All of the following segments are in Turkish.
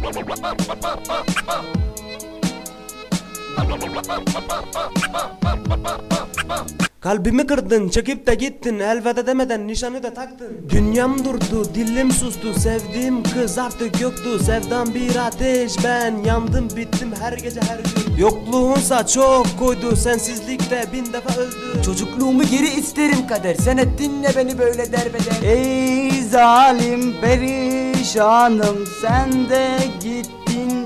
Kalbimi kırdın, çekip de gittin, elveda demeden nişanı da taktın. Dünyam durdu, dilim sustu, sevdiğim kız artık yoktu. Sevdam bir ateş, ben yandım bittim her gece her gün. Yokluğunsa çok koydu, sensizlikte bin defa öldü. Çocukluğumu geri isterim kader, sen ettin ne beni böyle derbeder. Ey zalim perişanım, sen de gittin.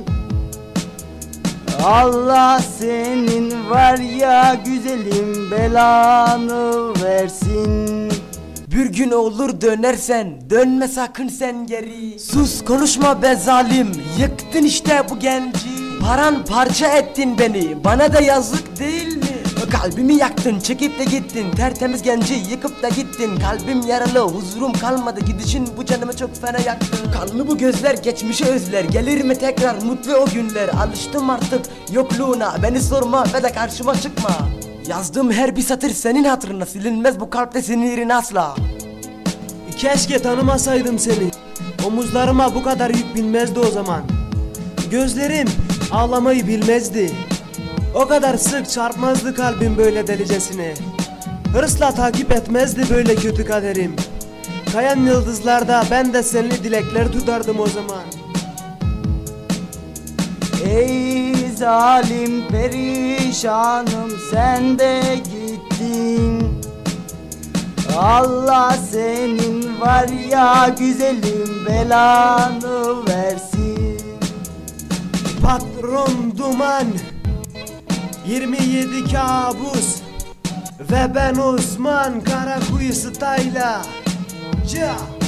Allah senin var ya güzelim belanı versin. Bir gün olur dönersen, dönme sakın sen geri. Sus konuşma be zalim, yıktın işte bu genci. Paramparça ettin beni, bana da yazık değil mi? Kalbimi yaktın, çekip de gittin, tertemiz genci yıkıp da gittin. Kalbim yaralı, huzurum kalmadı, gidişin bu canımı çok fena yaktı. Kanlı bu gözler geçmişi özler, gelir mi tekrar mutlu o günler? Alıştım artık yokluğuna, beni sorma ve de karşıma çıkma. Yazdığım her bir satır senin hatırına, silinmez bu kalpte senin yerin asla. Keşke tanımasaydım seni, omuzlarıma bu kadar yük binmezdi o zaman. Gözlerim ağlamayı bilmezdi, o kadar sık çarpmazdı kalbim böyle delicesine. Hırsla takip etmezdi böyle kötü kaderim. Kayan yıldızlarda ben de seninle dilekler tutardım o zaman. Ey zalim perişanım, sen de gittin. Allah senin var ya güzelim belanı versin. Patron duman, 27 kabus ve ben Osman Karakuyu style'a.